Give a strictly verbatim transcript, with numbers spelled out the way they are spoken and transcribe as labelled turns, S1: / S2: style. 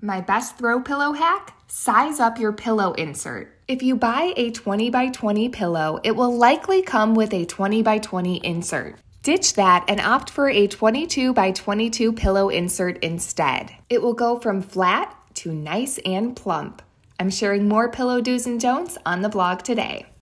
S1: My best throw pillow hack? Size up your pillow insert. If you buy a twenty by twenty pillow, it will likely come with a twenty by twenty insert. Ditch that and opt for a twenty-two by twenty-two pillow insert instead. It will go from flat to nice and plump. I'm sharing more pillow do's and don'ts on the blog today.